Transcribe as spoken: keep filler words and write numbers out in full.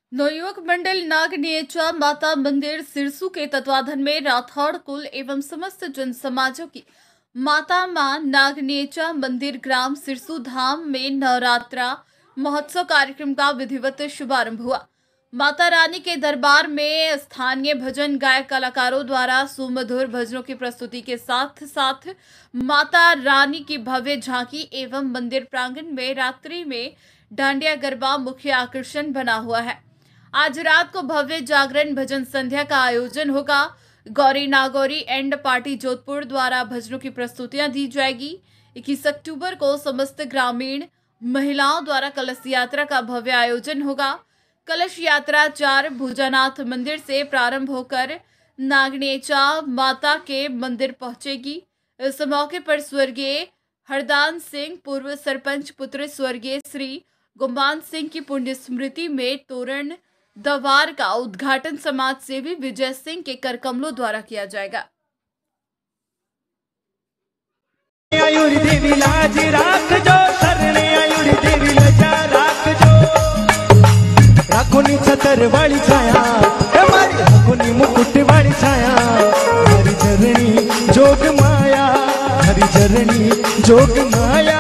नवयुवक मंडल नागनेचा माता मंदिर सिरसू के तत्वाधान में राठौड़ कुल एवं समस्त जन समाजों की माता मां नागनेचा मंदिर ग्राम सिरसू धाम में नवरात्रा महोत्सव कार्यक्रम का विधिवत शुभारंभ हुआ। माता रानी के दरबार में स्थानीय भजन गायक कलाकारों द्वारा सुमधुर भजनों की प्रस्तुति के साथ साथ माता रानी की भव्य झांकी एवं मंदिर प्रांगण में रात्रि में डांडिया गरबा मुख्य आकर्षण बना हुआ है। आज रात को भव्य जागरण भजन संध्या का आयोजन होगा। गौरी नागौरी एंड पार्टी जोधपुर द्वारा भजनों की प्रस्तुतियां दी जाएगी। इक्कीस अक्टूबर को समस्त ग्रामीण महिलाओं द्वारा कलश यात्रा का भव्य आयोजन होगा। कलश यात्रा चार भुजानाथ मंदिर से प्रारंभ होकर नागनेचा माता के मंदिर पहुंचेगी। इस मौके पर स्वर्गीय हरदान सिंह पूर्व सरपंच पुत्र स्वर्गीय श्री गुमान सिंह की पुण्य स्मृति में तोरण दवार का उद्घाटन समाज सेवी विजय सिंह के करकमलों द्वारा किया जाएगा। आयुर देवी लाज राख जो शरणे आयुर देवी लजा राख जो राखोनी छतर वाली छाया हमारी राखोनी मुकुट वाली छाया हरी चरणी जोग माया हरी चरणी जोग माया।